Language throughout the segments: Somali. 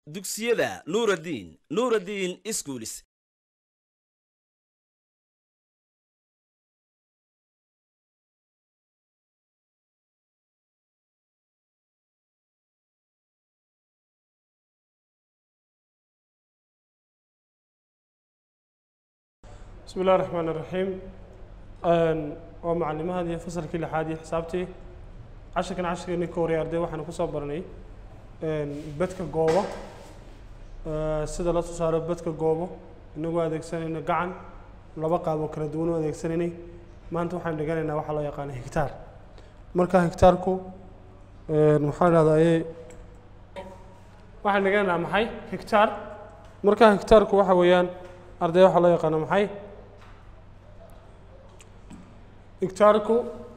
dugsiyada Nuruddin Schools. بسم الله الرحمن الرحيم. ومعلمة هذه فصل كل حادي حسابتي 10 نكوري أردي وحنا كصبرني بدك جوه سيدا لا تصار بدك جوه إنه قاعد يكسرني إنه قعن لا بقى بكرة دونه قاعد يكسرني ما أنتم حين لقينا إنه واحد لا يقان هكتار مركا هكتاركو المحاولة هذا إيه واحد لقينا محي هكتار مركا هكتاركو واحد ويان أردي واحد لا يقان محي هكتاركو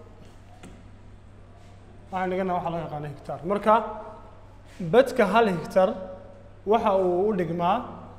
waxaan dhigana waxa loo yaqaan hektar marka badka hal hektar waxa uu u dhigmaa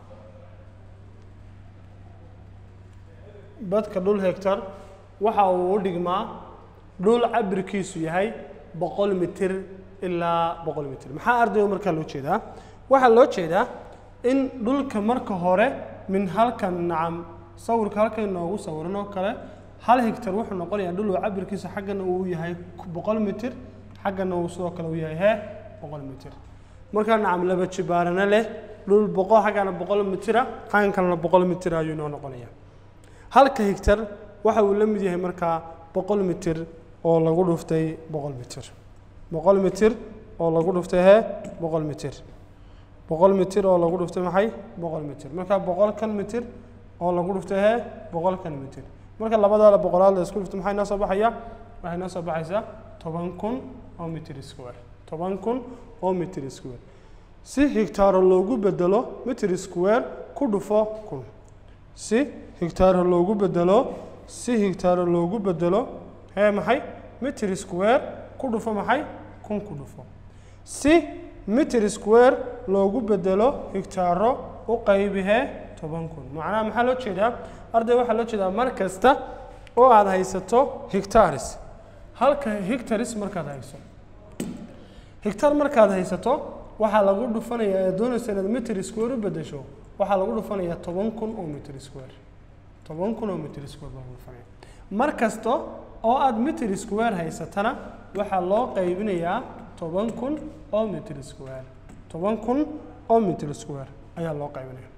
badka dhul hektar waxa uu u dhigmaa dhul cabirkiisu yahay 100 mitir ilaa 100 mitir maxaa ardayo marka loo jeedaa waxa loo jeedaa in dhulka marka hore min halkan nacam sawirka halkan noogu sawirano kale hal hektar wuxuu noqonayaa dhul cabirkiisu xaggana uu yahay 100 mitir حقنا وصلوا كانوا وياه بقول متر مركان نعم لبتش بارنا له لول بقى حقنا بقول متر حين كان بقول متر أيونا نقوليه هل كهكتر واحد ولم يجيه مركا بقول متر أو لقول فتى بقول متر بقول متر أو لقول فتى بقول متر بقول متر أو لقول فتى محي بقول متر مركا بقول كان متر أو لقول فتى بقول كان متر مركا لبضع بقول هذا سكول فتى محي ناس بحيا محي ناس بحيا طبعا كن أو متر سكوير طبعا كن أو متر سكوير سي هكتار اللوجو بدله متر سكوير كودفا كن سي هكتار اللوجو بدله سي هكتار اللوجو بدله هي محي متر سكوير كودفا محي كن كودفا سي متر سكوير لوجو بدله هكتار وقيبها طبعا كن معناه محله كذا أرض وحله كذا مركزته أو هذا هيسته هكتارس halka hectares markaad hayso hectar markaad haysato waxa lagu dhufanayaa doonaysa inaad meter square u bedesho waxa lagu dhufanayaa 10,000 oo meter square 10,000 oo meter square lagu dhufanayaa markasto oo aad meter square haysatana waxa loo qaybinayaa 10,000 oo meter square 10,000 oo meter square ayaa loo qaybinayaa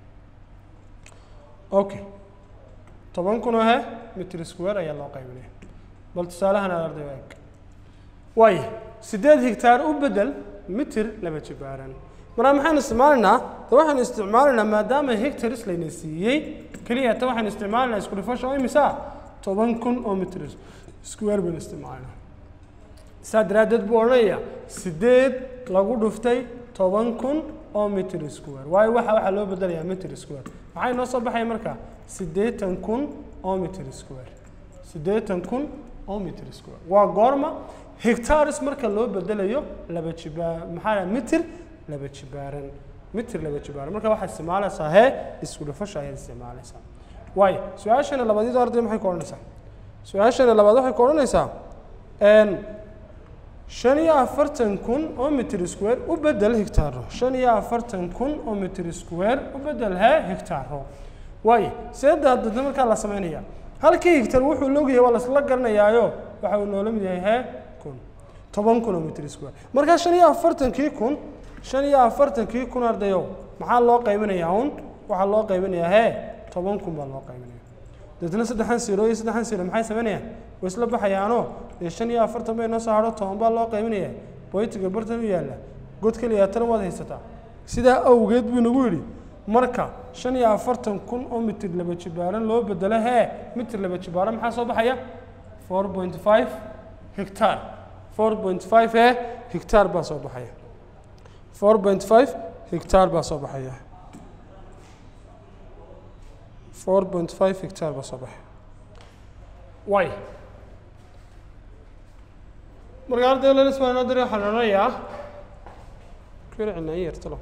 okay 10,000 oo meter square ayaa loo qaybinayaa بل تسالهنا الأرض وياك واي 8 هكتار وبدل متر لما تبارن مرة محن استعمالنا توحن استعمالنا ما دام هكتار سلينسيي كلية توحن استعمالنا يسكون فاش أي مساحة طبعا كن أو متر سكوير بالاستعمالنا سادرادت بورية 8 لقوا دفتي طبعا كن أو متر سكوير واي واحد لو بدل يا متر سكوير معي نصب بحي مركا 8 كن أو متر سكوير 8 كن أو متر سكوير وقارما هكتارس مركا لو بدليو لبتشبار محالا متر لبتشبارن متر لبتشبارن مركا واحد استعماله صحيح اسكول فشا هي استعماله صح واي سؤالنا اللي بدي دار دي ما حيكون نسا سؤالنا اللي بدي حيكون نسا ان شنيا فرتن كن أو متر سكوير وبدل هكتار شنيا فرتن كن أو متر سكوير وبدلها هكتار واي سيد هذا مركا لا سمعنيه halkii hektar wuxuu loogayaa wala isla garanayaayo waxa uu noola mid yahay kun 10 kilometer square marka 45 kun ardayo maxaa loo qaybinayaa waxa loo qaybinayaa 10 kun baa loo qaybinayaa dadna saddex siro maxay sameeyaan way isla baxayaano 45 bay noo soo haro 10 baa loo qaybinayaa boytiga bartan u yaala god kaliya tan wada haysataa sida awgeed buu nagu yiri marka 45 kun oo mitir laba jibaaran loo bedelo mitir laba jibaaran maxaa soo baxaya 4.5 hektar 4.5 hektar baa soo baxaya 4.5 hektar baa soo baxaya 4.5 hektar baa soo baxaya way marka la ismaana dare xanaanaya كيرعنا يرتلو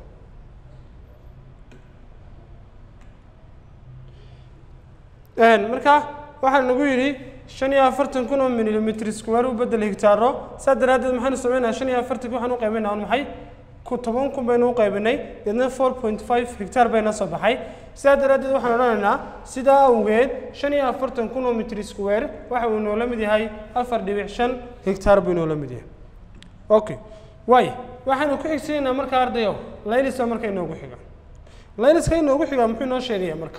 marka waxaan nagu yiri 45 kun oo millimeter square u bedel hektaaro sadaradeed maxaan sameeynaa 45 waxaan u qiimeynaa maxay toban kun baynu u qaybinay deedna 4.5 hectare bayna soo baxay sidaa daraaddeed waxaan odhanaynaa sidaa awgeed 45 kun oo mitir square waxa uu noola mid yahay 4.5 hectare buu noola mid yahay okay waay waxaanu ku xigsiinaa marka ardayo laylis marka inoogu xiga layliska inoogu xiga muxuu noo sheegayaa marka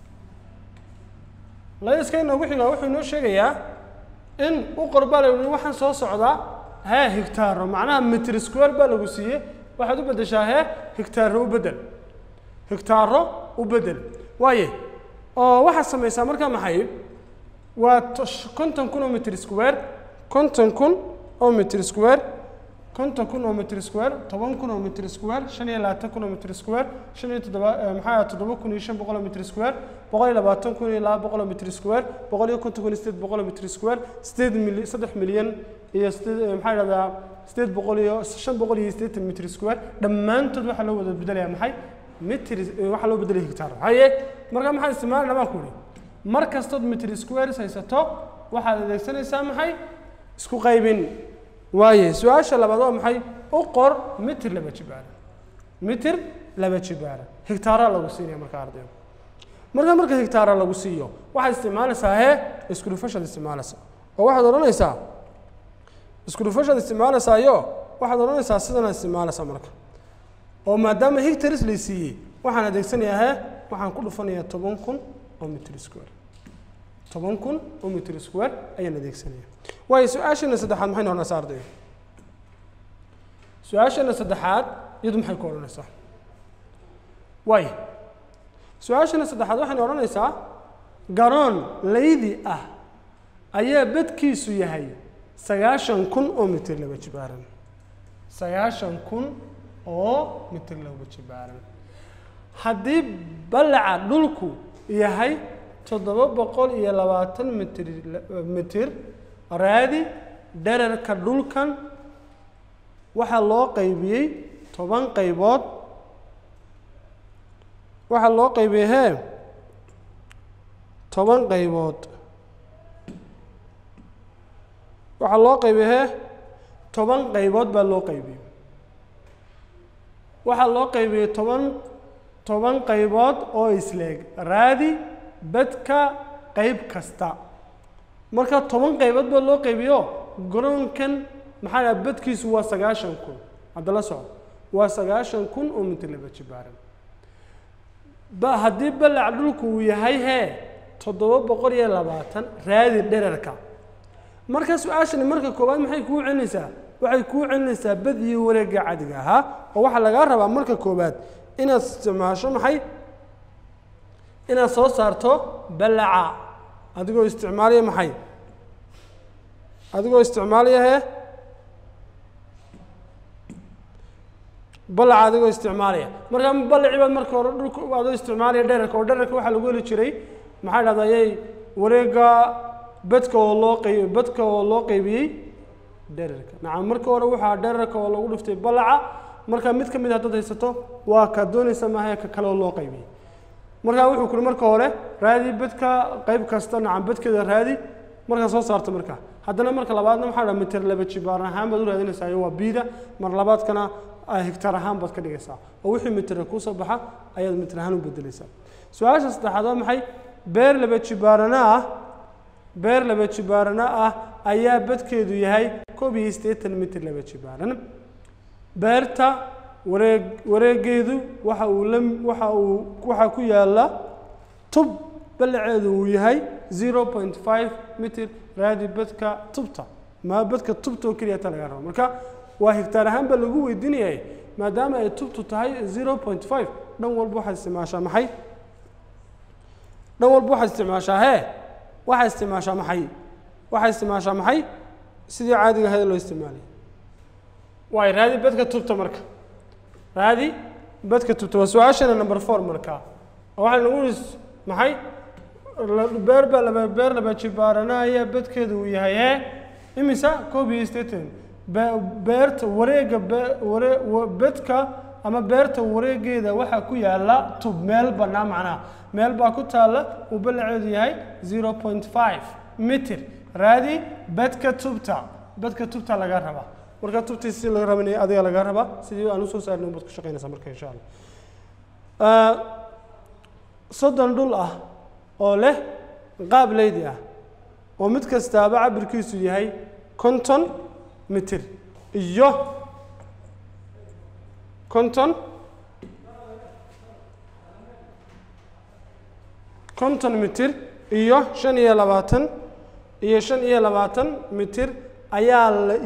layliska inoogu xiga wuxuu noo sheegayaa in u qorbaalay waxaan soo socdaa hectare macnaha mitir square baa lagu siiyey waxaad u bedeshaa hectare u bedel hectare u bedel waaye oo waxa sameeysaa marka maxay waa 50 kun oo mitir square 50 kun oo mitir square 50 kun oo mitir square 10 kun oo mitir square 25 kun oo mitir square 7 kun iyo 500 mitir square 120 kun iyo 200 mitir square 150 kun iyo 800 mitir square 3 milyan iyo maxaa dhahdaa 580 mitir square dhammaantood waxa loo wada bedelayaa maxay mitir waxa loo bedelay hectare haye marka maxaa isticmaalnaa baan ku yiri mar kastood mitir square haysato waxaad adeegsanaysaa maxay isku qaybin waaye su'aasha labaad waa maxay u qor mitir laba jibaar hectare lagu siiyo marka arday marka hectare lagu siiyo waxaad isticmaalaysaa isku dhufashada isticmaalaysaa oo waxaad oranaysaa isku dhufashada isticmaalaysaa waxaad oranaysaa sidana isticmaalaysaa marka oo maadaama hectares la siiyay waxaan adeegsanayaa waxaan ku dhufanayaa 10 kun oo mitir square 10 kun oo mitir square ayaan adeegsanayaa way su'aashana saddexaad maxay noqonaysaa arday su'aashana saddexaad iyadu maxay ku oranaysaa way su'aashana saddexaad waxay oranaysaa garoon laydi ah ayaa badkiisu yahay 90 kun oo mitir laba jibaaran 90 kun oo mitir laba jibaaran haddii balaca dhulku yahay 720 mitir raadi dhererka dhulkan waxa loo qaybiyay 10 qaybood waxa loo qaybiyay 10 qaybood waxa loo qaybiyay 10 qaybood baa loo qaybiyay waxa loo qaybiyay 10 qaybood oo isleeg raadi badka qayb kasta marka 10 qaybood baa loo qaybiyo garoonkan maxaa badkiisu waa 90 kun hadda la socdo waa 90 kun oo mitir laba jibaaran haddii balac dhulku uu yahay 720 raadi dhererka marka su'aashani marka koobaad maxay ku celinaysaa waxay ku celinaysaa bad iyo wareegga caadiga ah oo waxa laga rabaa marka koobaad inaad isticmaasho maxay inaad soo saarto balaca adigoo isticmaalaya maxay adigoo isticmaalaya balaca adigoo isticmaalaya marka balaci baad marka hore dhulka adoo isticmaalaya dhererka oo dhererka waxa lagu heli jiray maxay dhahday wareegga badka oo loo qaybiyay dhererka nacam marka hore waxa dhererka oo lagu dhiftay balaca marka mid ka mid ah dad haysato waa ka doonaysa maahay ka kale oo loo qaybiyay marka wuxuu ku marka hore raadi badka qayb kasta nacam badkeeda raadi marka soo saarto marka haddana marka labaadna waxa la mitir laba jibaar ahaan baad u raadinaysaa waa biida mar labaadkana hectare ahaan baad ka dhigaysaa oo wixii mitir ku soo baxa ayaad mitir ahaan u bedelaysaa su'aasha saddexaad waa maxay beer laba jibaarana ah ayaa badkeedu yahay 180 mitir laba jibaaran beerta wareegeedu waxa ku yaala tub balaceedu uu yahay 0.5 mitir raadi badka tubta ma badka tubta oo kaliya laga rabo marka waa hectare ahaan ba lagu weydiinayay maadaama ay tubtu tahay 0.5 dhan walba waxa isticmaashaa maxay dhan walba waxa isticmaashaa waxa isticmaashaa maxay sidii caadiga ahayd loo isticmaalay way raadi badka tubta marka raadi badka tubta waa su'aashana number 4 marka waxa lagu maxay beer laba jibaarana ayaa badkeedu uu yahay imisa 180 beerta wareegga badka ama beerta wareegeeda waxa ku yaala tub meel banaan macna meel baa ku taala uu balaceedu yahay 0.5 mitir raadi badka tubta laga rabaa marka tubtiisi laga rabanay adiga laga raba sidii aan u soo saarnay bad ku shaqeynaysaa marka insha Allah soddon dhul ah oo leh qaab leydi ah oo mid kastaaba cabirkiisu yahay 50 mitir iyo 50 mitir iyo 25 mitir ayaa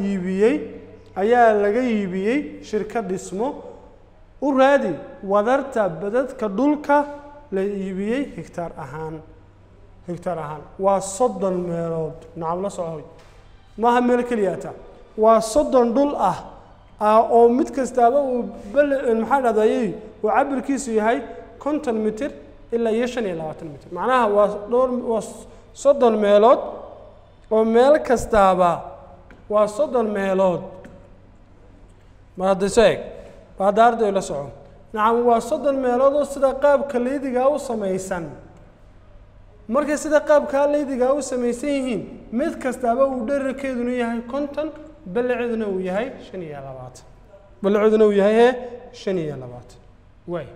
laga iibiyey shirkad dhismo u raadi wadarta badadka dhulka la iibiyey hektaar ahaan waa 30 meelood nacam la socoy maaha meel kaliya waa 30 dhul ah oo mid kastaaba uu maxaa dhadayay oo cabirkiisu yahay 50 mitir ilaa 25 mitir macnaha waa 30 meelood oo meel kastaaba waa 30 meelood ma hadisay baadaardo la soco nacam waa 30 meelood oo sida qaabka leediga u sameeysan marka sida qaabka leediga u sameeysan yihiin mid kastaaba uu dhererkeedu yahay 50 balcaduna uu yahay 25 balcaduna uu yahay 25 way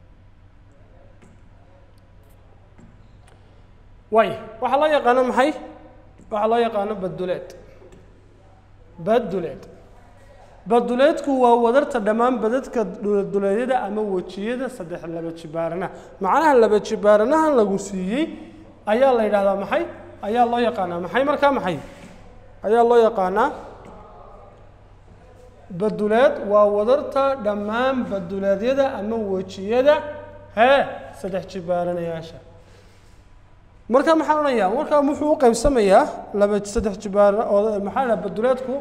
waxa la yaqaan maxay waxa loo yaqaan baduleedku waa wadarta dhamaan badadka duleedyada ama wajiyada saddex laba jibaarana macnaha laba jibaaranaha lagu siiyay ayaa la yiraahdaa maxay ayaa loo yaqaan maxay marka maxay ayaa loo yaqaan baduleed waa wadarta dhamaan baduleedyada ama wajiyada saddex jibaaranayaasha marka maxaa oranaya marka wuxuu u qaybsamayaa laba saddex jibaar oo maxaa la baduleedku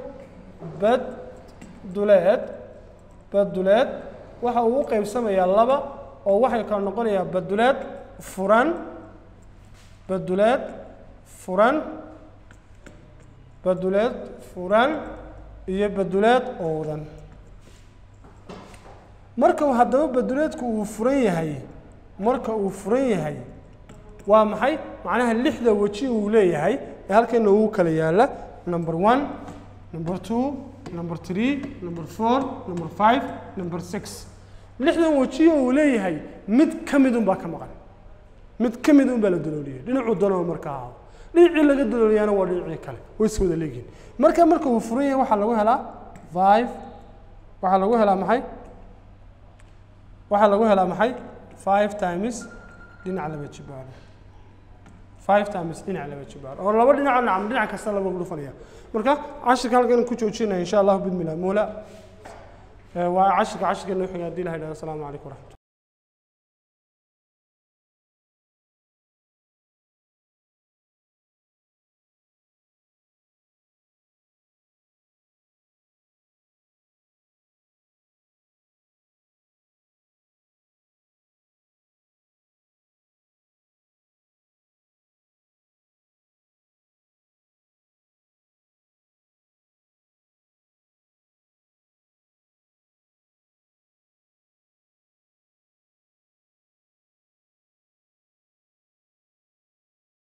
baduleed waxa uu u qaybsamayaa laba oo waxay kala noqonayaa baduleed furan iyo baduleed oodan marka haddaba baduleedku uu furan yahay waa maxay macnaha lixda waji uu leeyahay ee halkan uu kala yaala number 1 number 2 number 3 number 4 number 5 number 6 lixdan waji uu leeyahay mid kamid un baa ka maqan mid kamid un baa la dalooliyay dhinacu dano markaa dhinacii laga dalooliyana waa dhinacii kale way isku wada leeyihiin marka uu furan yahay waxa lagu helaa 5 waxa lagu helaa maxay 5 times dhinaca laba jibaar 5 times dhinaca laba jibaar oo laba dhinac kasta lagu dhufanaya marka cashirka halkan ku joojinaa insha Allah bidmillah moola waa cashirka noo xiga hadii la haydo assalamu alaykum.